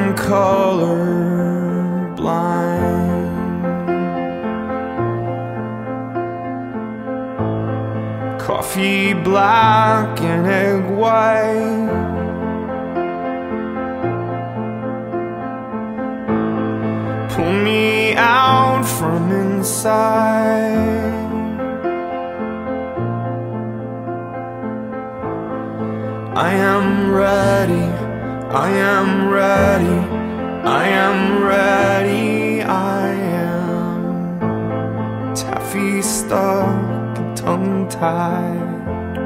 am colorblind. Coffee black and egg white. Pull me out from inside. I am ready, I am ready, I am ready, I am taffy stuck and tongue-tied.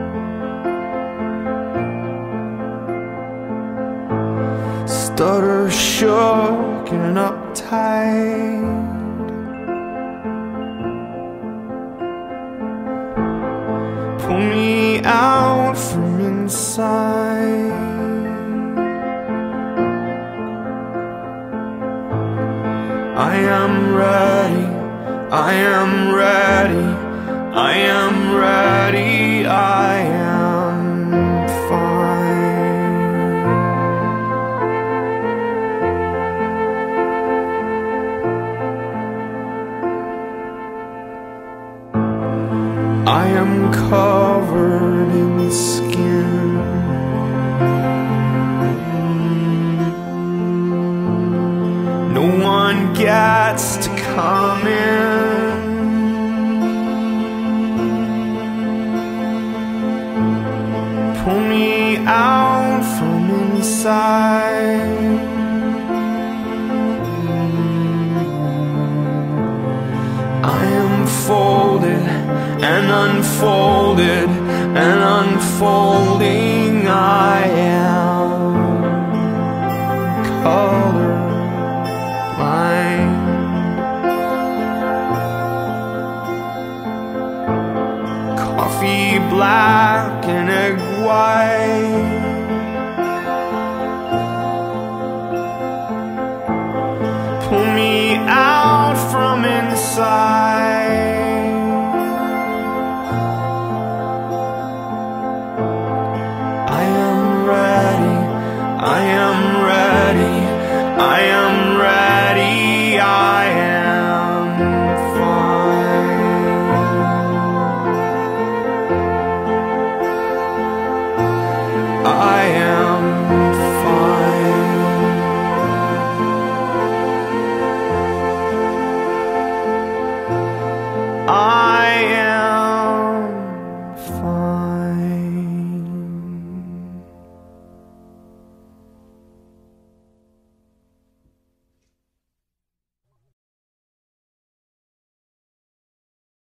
Stutter shook and uptight. Pull me out from inside. I am ready, I am ready, I am ready, I am fine. I am covered in skin. No one gets to come in. Pull me out from inside. I am folded and unfolded and unfolding. I am colorblind. Coffee black and egg white. Pull me out from inside. I am ready, I am ready, I am